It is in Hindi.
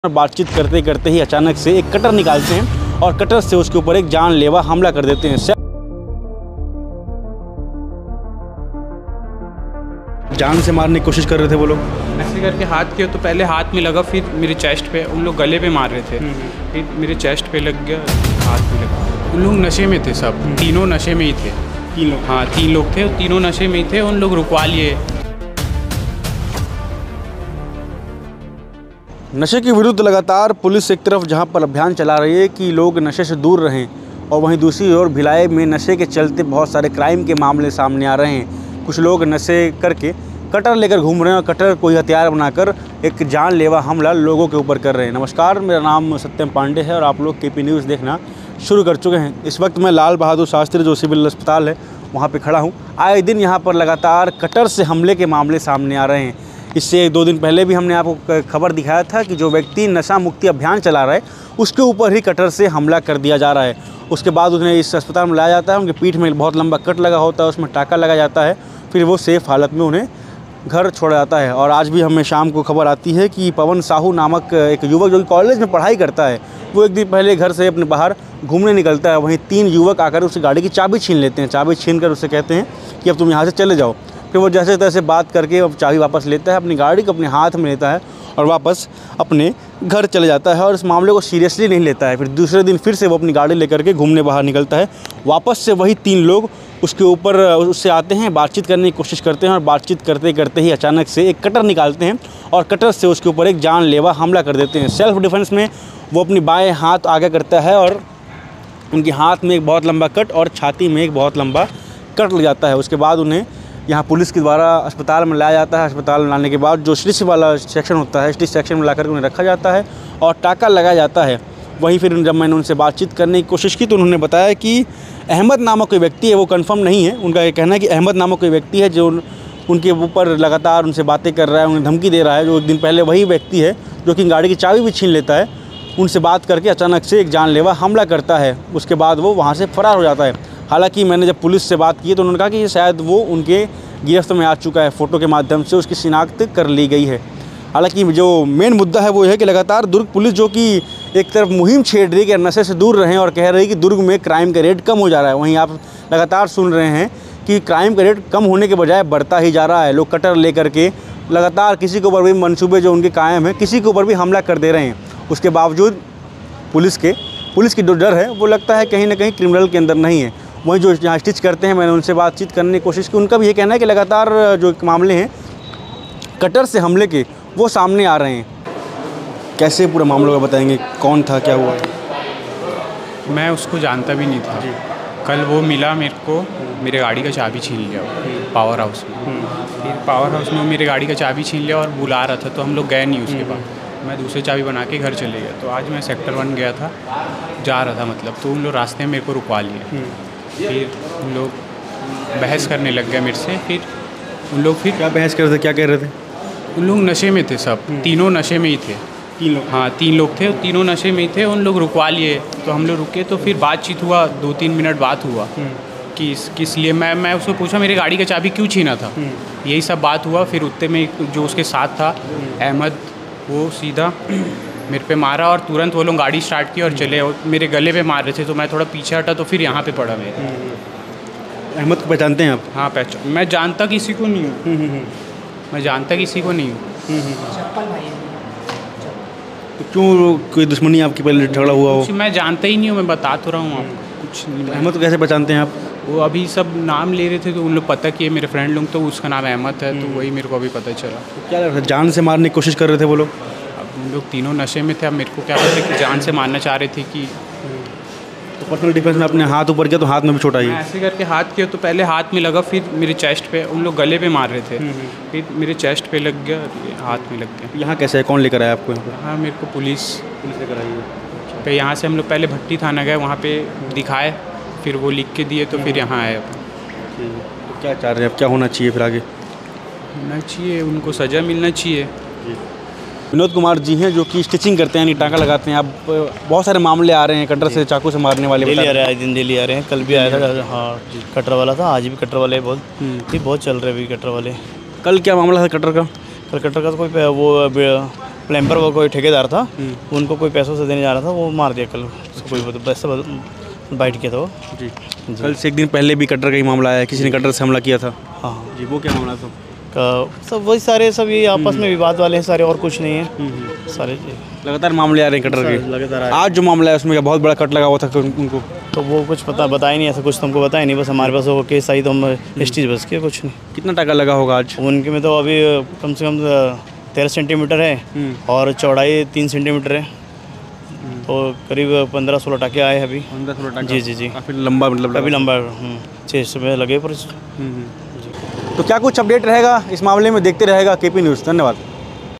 बातचीत करते करते ही अचानक से एक कटर निकालते हैं और कटर से उसके ऊपर एक जानलेवा हमला कर देते हैं। जान से मारने की कोशिश कर रहे थे वो लोग। ऐसे करके हाथ किया तो पहले हाथ में लगा, फिर मेरे चेस्ट पे, उन लोग गले पे मार रहे थे, फिर मेरे चेस्ट पे लग गया, हाथ में लगा। उन लोग नशे में थे, सब तीनों नशे में ही थे। तीन लोग? हाँ, 3 लोग थे, तीनों नशे में ही थे। उन लोग रुकवा लिए। नशे के विरुद्ध लगातार पुलिस एक तरफ जहां पर अभियान चला रही है कि लोग नशे से दूर रहें, और वहीं दूसरी ओर भिलाई में नशे के चलते बहुत सारे क्राइम के मामले सामने आ रहे हैं। कुछ लोग नशे करके कटर लेकर घूम रहे हैं और कटर को ही हथियार बनाकर एक जानलेवा हमला लोगों के ऊपर कर रहे हैं। नमस्कार, मेरा नाम सत्यम पांडे है और आप लोग केपी न्यूज़ देखना शुरू कर चुके हैं। इस वक्त मैं लाल बहादुर शास्त्री जो सिविल अस्पताल है वहाँ पर खड़ा हूँ। आए दिन यहाँ पर लगातार कटर से हमले के मामले सामने आ रहे हैं। इससे 2 दिन पहले भी हमने आपको खबर दिखाया था कि जो व्यक्ति नशा मुक्ति अभियान चला रहा है उसके ऊपर ही कटर से हमला कर दिया जा रहा है। उसके बाद उन्हें इस अस्पताल में लाया जाता है, उनकी पीठ में बहुत लंबा कट लगा होता है, उसमें टाका लगा जाता है, फिर वो सेफ हालत में उन्हें घर छोड़ा जाता है। और आज भी हमें शाम को खबर आती है कि पवन साहू नामक एक युवक जो कि कॉलेज में पढ़ाई करता है, वो एक दिन पहले घर से अपने बाहर घूमने निकलता है। वहीं 3 युवक आकर उसकी गाड़ी की चाबी छीन लेते हैं। चाबी छीन कर उससे कहते हैं कि अब तुम यहाँ से चले जाओ। फिर वो जैसे तैसे बात करके अब चाबी वापस लेता है, अपनी गाड़ी को अपने हाथ में लेता है और वापस अपने घर चले जाता है और इस मामले को सीरियसली नहीं लेता है। फिर दूसरे दिन फिर से वो अपनी गाड़ी लेकर के घूमने बाहर निकलता है। वापस से वही 3 लोग उसके ऊपर उससे आते हैं, बातचीत करने की कोशिश करते हैं और बातचीत करते करते ही अचानक से एक कटर निकालते हैं और कटर से उसके ऊपर एक जानलेवा हमला कर देते हैं। सेल्फ डिफेंस में वो अपनी बाएँ हाथ आगे करता है और उनके हाथ में एक बहुत लंबा कट और छाती में एक बहुत लंबा कट लग जाता है। उसके बाद उन्हें यहाँ पुलिस के द्वारा अस्पताल में लाया जाता है। अस्पताल में लाने के बाद जो स्टिच वाला सेक्शन होता है, स्टिच सेक्शन में लाकर उन्हें रखा जाता है और टाका लगाया जाता है। वहीं फिर जब मैंने उनसे बातचीत करने की कोशिश की तो उन्होंने बताया कि अहमद नामक कोई व्यक्ति है, वो कंफर्म नहीं है। उनका ये कहना है कि अहमद नामक कोई व्यक्ति है जो उनके ऊपर लगातार उनसे बातें कर रहा है, उन्हें धमकी दे रहा है। जो एक दिन पहले वही व्यक्ति है जो कि गाड़ी की चाबी भी छीन लेता है, उनसे बात करके अचानक से एक जानलेवा हमला करता है। उसके बाद वो वहाँ से फरार हो जाता है। हालांकि मैंने जब पुलिस से बात की तो उन्होंने कहा कि शायद वो उनके गिरफ्त में आ चुका है, फ़ोटो के माध्यम से उसकी शिनाख्त कर ली गई है। हालांकि जो मेन मुद्दा है वो है कि लगातार दुर्ग पुलिस जो कि एक तरफ मुहिम छेड़ रही है कि नशे से दूर रहें और कह रही है कि दुर्ग में क्राइम का रेट कम हो जा रहा है, वहीं आप लगातार सुन रहे हैं कि क्राइम का रेट कम होने के बजाय बढ़ता ही जा रहा है। लोग कटर लेकर के लगातार किसी के ऊपर भी मंसूबे जो उनके कायम हैं, किसी के ऊपर भी हमला कर दे रहे हैं। उसके बावजूद पुलिस की जो डर है वो लगता है कहीं ना कहीं क्रिमिनल के अंदर नहीं है। वहीं जो यहाँ स्टिच करते हैं, मैंने उनसे बातचीत करने की कोशिश की, उनका भी ये कहना है कि लगातार जो मामले हैं कटर से हमले के वो सामने आ रहे हैं। कैसे पूरा मामलों का बताएंगे, कौन था, क्या हुआ? मैं उसको जानता भी नहीं था। कल वो मिला मेरे को, मेरे गाड़ी का चाबी छीन लिया पावर हाउस में। फिर पावर हाउस में मेरे गाड़ी का चाबी छीन लिया और बुला रहा था, तो हम लोग गए नहीं उसके पास। मैं दूसरी चाबी बना के घर चले गया। तो आज मैं सेक्टर 1 गया था, जा रहा था मतलब, तो उन लोग रास्ते में मेरे को रुकवा लिए। फिर उन लोग बहस करने लग गए मेरे से। फिर उन लोग क्या बहस कर रहे थे, क्या कह रहे थे? उन लोग नशे में थे, सब तीनों नशे में ही थे। 3 लोग? हाँ, 3 लोग थे, तीनों नशे में ही थे। उन लोग रुकवा लिए तो हम लोग रुके, तो फिर बातचीत हुआ, 2-3 मिनट बात हुआ कि किस लिए। मैं उसको पूछा मेरी गाड़ी का चाबी क्यों छीना था, यही सब बात हुआ। फिर उतने में जो उसके साथ था अहमद, वो सीधा मेरे पे मारा और तुरंत वो लोग गाड़ी स्टार्ट की और चले। और मेरे गले पे मार रहे थे तो मैं थोड़ा पीछे हटा तो फिर यहाँ पे पड़ा मेरे। अहमद को पहचानते हैं आप? हाँ, पहचान। मैं जानता किसी को नहीं हूँ। मैं जानता किसी को नहीं हूँ। तो क्यों, कोई दुश्मनी आपकी पहले झगड़ा हुआ हो? मैं जानता ही नहीं हूँ, मैं बता तो रहा हूँ आपको कुछ नहीं। अहमद को कैसे पहचानते हैं आप? वो अभी सब नाम ले रहे थे तो उन लोग पता किए, मेरे फ्रेंड लोग, तो उसका नाम अहमद है, तो वही मेरे को अभी पता चला। तो क्या लग रहा था, जान से मारने की कोशिश कर रहे थे वो लोग? अब उन लोग तीनों नशे में थे, अब मेरे को क्या पता कि जान से मारना चाह रहे थे कि। तो पर्सनल डिफेंस में अपने हाथ ऊपर किया तो हाथ में भी चोट आई? ऐसे करके हाथ किया तो पहले हाथ में लगा, फिर मेरे चेस्ट पे, उन लोग गले पे मार रहे थे, फिर मेरे चेस्ट पे लग गया, हाथ में लग गया। यहाँ कैसे है, कौन लेकर आया आपको यहाँ पर? हाँ, मेरे को पुलिस लेकर आई है। पे यहाँ से हम लोग पहले भट्टी थाना गए, वहाँ पे दिखाए, फिर वो लिख के दिए, तो फिर यहाँ आए। तो क्या चाह रहे हैं, अब क्या होना चाहिए फिर आगे? होना चाहिए, उनको सज़ा मिलना चाहिए। विनोद कुमार जी हैं जो कि स्टिचिंग करते हैं, यानी टाँका लगाते हैं। अब बहुत सारे मामले आ रहे हैं कटर से, चाकू से मारने वाले। डेली आ रहे हैं, आए दिन डेली आ रहे हैं। कल भी आया था, हाँ, कटर वाला था, आज भी कटर वाले बहुत चल रहे हैं अभी कटर वाले। कल क्या मामला था कटर का? कल कटर का तो कोई वो प्लम्बर वो कोई ठेकेदार था, उनको कोई पैसों से देने जा रहा था, वो मार दिया कल कोई वैसे बाइट किया था वो। जी कल से एक दिन पहले भी कटर का ही मामला आया, किसी ने कटर से हमला किया था। हाँ जी वो क्या मामला था? सब वही सारे सब ये आपस में विवाद वाले हैं सारे, और कुछ नहीं है सारे। लगातार मामले आ रहे हैं कटर के। लगातार आज जो मामला है उसमें क्या बहुत बड़ा कट लगा हुआ था उनको? तो वो कुछ बताया नहीं, ऐसा कुछ तो हमको बताया नहीं, बस हमारे पास वो केस आई तो हम स्टेज बस के कुछ नहीं। कितना टाका लगा होगा आज? उनके में तो अभी कम से कम 13 सेंटीमीटर है और चौड़ाई 3 सेंटीमीटर है, तो करीब 15-16 टाके आए हैं अभी। 15-16 टाका? जी काफ़ी लंबा मतलब काफ़ी लंबा 6 में लगे पर। तो क्या कुछ अपडेट रहेगा इस मामले में देखते रहेगा KP न्यूज़। धन्यवाद।